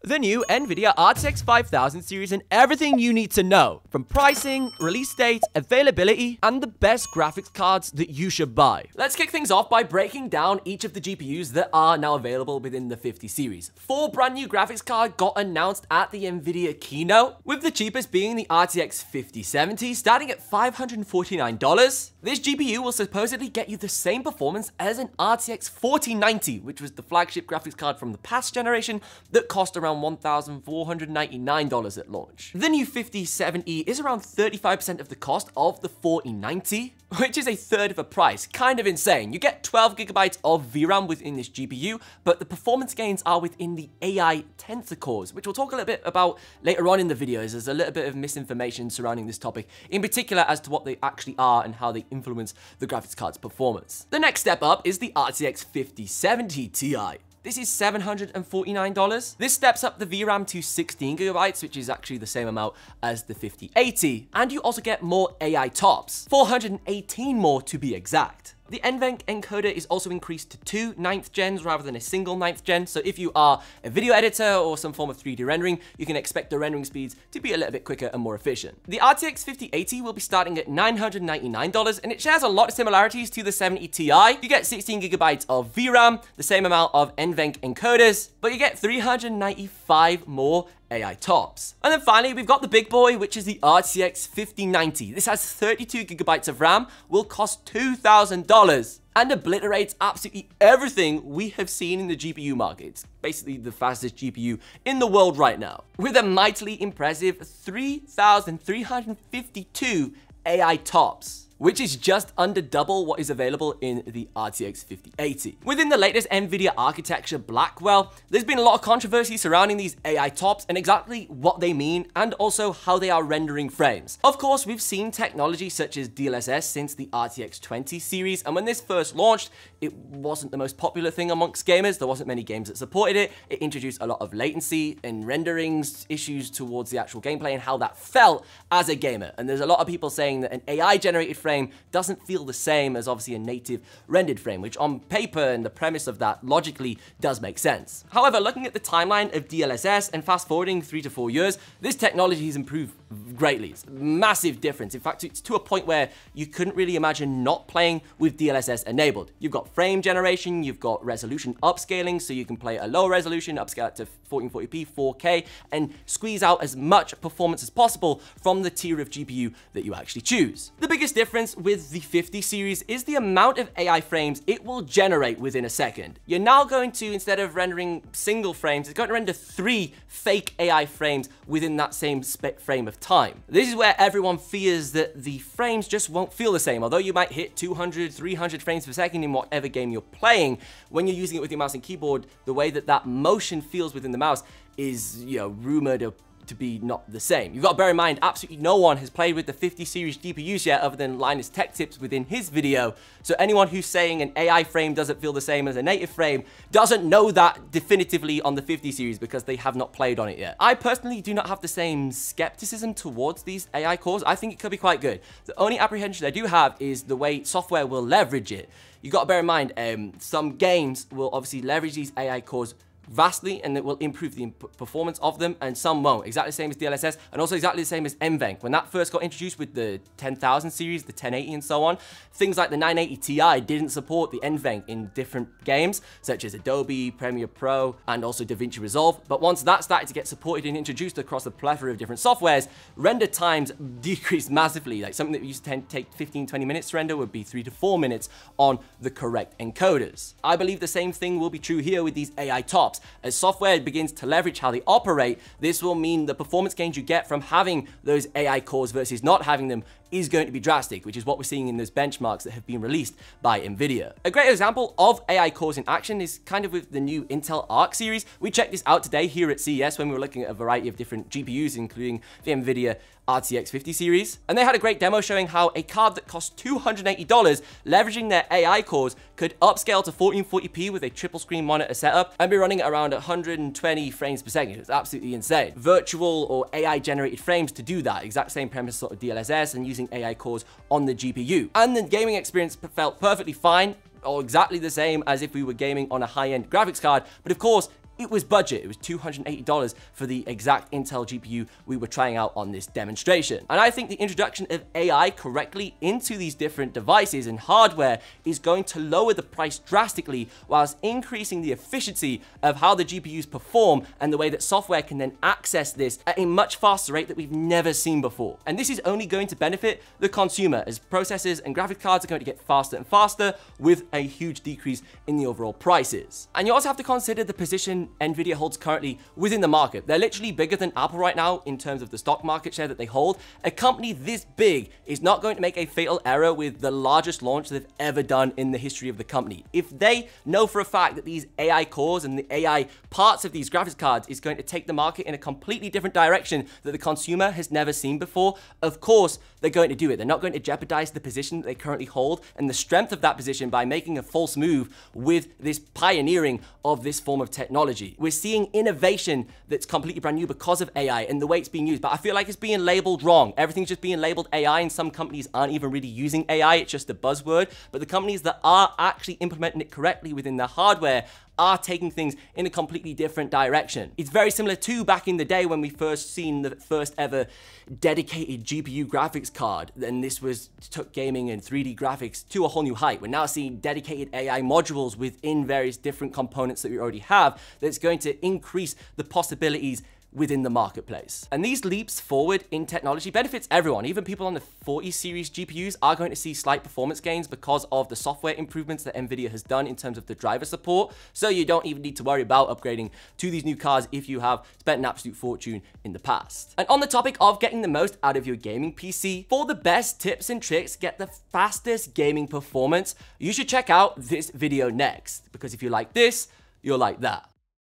The new Nvidia RTX 5000 series and everything you need to know, from pricing, release date, availability, and the best graphics cards that you should buy. Let's kick things off by breaking down each of the GPUs that are now available within the 50 series. 4 brand new graphics cards got announced at the Nvidia keynote, with the cheapest being the RTX 5070 starting at $549. This GPU will supposedly get you the same performance as an RTX 4090, which was the flagship graphics card from the past generation that cost around $1,499 at launch. The new 5070 is around 35% of the cost of the 4090, which is a third of the price. Kind of insane. You get 12 gigabytes of VRAM within this GPU, but the performance gains are within the AI Tensor cores, which we'll talk a little bit about later on in the video, as there's a little bit of misinformation surrounding this topic, in particular as to what they actually are and how they influence the graphics card's performance. The next step up is the RTX 5070 Ti. This is $749. This steps up the VRAM to 16 gigabytes, which is actually the same amount as the 5080. And you also get more AI TOPS, 418 more to be exact. The NVENC encoder is also increased to 2 9th gens rather than a single 9th gen, so if you are a video editor or some form of 3D rendering, you can expect the rendering speeds to be a little bit quicker and more efficient. The RTX 5080 will be starting at $999, and it shares a lot of similarities to the 70 Ti. You get 16 gigabytes of VRAM, the same amount of NVENC encoders, but you get 395 more AI TOPS. And then finally, we've got the big boy, which is the RTX 5090. This has 32 gigabytes of RAM, will cost $2,000, and obliterates absolutely everything we have seen in the GPU market. It's basically the fastest GPU in the world right now, with a mightily impressive 3,352 AI TOPS, which is just under double what is available in the RTX 5080. Within the latest Nvidia architecture Blackwell, there's been a lot of controversy surrounding these AI TOPS and exactly what they mean, and also how they are rendering frames. Of course, we've seen technology such as DLSS since the RTX 20 series, and when this first launched, it wasn't the most popular thing amongst gamers. There wasn't many games that supported it. It introduced a lot of latency and renderings issues towards the actual gameplay and how that felt as a gamer. And there's a lot of people saying that an AI-generated frame doesn't feel the same as obviously a native rendered frame, which on paper and the premise of that logically does make sense. However, looking at the timeline of DLSS and fast forwarding 3 to 4 years, this technology has improved greatly. It's a massive difference. In fact, it's to a point where you couldn't really imagine not playing with DLSS enabled. You've got frame generation, you've got resolution upscaling, so you can play a low resolution, upscale it to 1440p, 4K, and squeeze out as much performance as possible from the tier of GPU that you actually choose. The biggest difference with the 50 series is the amount of AI frames it will generate within a second. You're now going to, instead of rendering single frames, it's going to render 3 fake AI frames within that same frame of time. This is where everyone fears that the frames just won't feel the same. Although you might hit 200, 300 frames per second in whatever game you're playing, when you're using it with your mouse and keyboard, the way that that motion feels within the mouse is, rumored to be not the same. You've got to bear in mind, absolutely no one has played with the 50 series GPUs yet other than Linus Tech Tips within his video. So anyone who's saying an AI frame doesn't feel the same as a native frame doesn't know that definitively on the 50 series because they have not played on it yet. I personally do not have the same skepticism towards these AI cores. I think it could be quite good. The only apprehension I do have is the way software will leverage it. You got to bear in mind, some games will obviously leverage these AI cores vastly, and it will improve the performance of them, and some won't. Exactly the same as DLSS, and also exactly the same as NVENC. When that first got introduced with the 10,000 series, the 1080 and so on, things like the 980 Ti didn't support the NVENC in different games, such as Adobe, Premiere Pro, and also DaVinci Resolve. But once that started to get supported and introduced across a plethora of different softwares, render times decreased massively. Like something that used to take 15-20 minutes to render would be 3 to 4 minutes on the correct encoders. I believe the same thing will be true here with these AI TOPS. As software begins to leverage how they operate, this will mean the performance gains you get from having those AI cores versus not having them is going to be drastic, which is what we're seeing in those benchmarks that have been released by Nvidia. A great example of AI cores in action is kind of with the new Intel Arc series. We checked this out today here at CES when we were looking at a variety of different GPUs, including the Nvidia RTX 50 series, and they had a great demo showing how a card that cost $280, leveraging their AI cores, could upscale to 1440p with a triple screen monitor setup and be running at around 120 frames per second. It's absolutely insane. Virtual or AI generated frames to do that, exact same premise sort of DLSS and using AI cores on the GPU. And the gaming experience felt perfectly fine, or exactly the same as if we were gaming on a high-end graphics card, but of course, it was budget. It was $280 for the exact Intel GPU we were trying out on this demonstration. And I think the introduction of AI correctly into these different devices and hardware is going to lower the price drastically whilst increasing the efficiency of how the GPUs perform and the way that software can then access this at a much faster rate that we've never seen before. And this is only going to benefit the consumer as processors and graphics cards are going to get faster and faster with a huge decrease in the overall prices. And you also have to consider the position Nvidia holds currently within the market. They're literally bigger than Apple right now in terms of the stock market share that they hold. A company this big is not going to make a fatal error with the largest launch they've ever done in the history of the company. If they know for a fact that these AI cores and the AI parts of these graphics cards is going to take the market in a completely different direction that the consumer has never seen before, of course they're going to do it. They're not going to jeopardize the position that they currently hold and the strength of that position by making a false move with this pioneering of this form of technology. We're seeing innovation that's completely brand new because of AI and the way it's being used, but I feel like it's being labeled wrong. Everything's just being labeled AI, and some companies aren't even really using AI. It's just a buzzword, but the companies that are actually implementing it correctly within their hardware are taking things in a completely different direction. It's very similar to back in the day when we first seen the first ever dedicated GPU graphics card. Then this took gaming and 3D graphics to a whole new height. We're now seeing dedicated AI modules within various different components that we already have that's going to increase the possibilities within the marketplace. And these leaps forward in technology benefits everyone. Even people on the 40 series GPUs are going to see slight performance gains because of the software improvements that Nvidia has done in terms of the driver support. So you don't even need to worry about upgrading to these new cards if you have spent an absolute fortune in the past. And on the topic of getting the most out of your gaming PC, for the best tips and tricks to get the fastest gaming performance, you should check out this video next, because if you like this, you'll like that.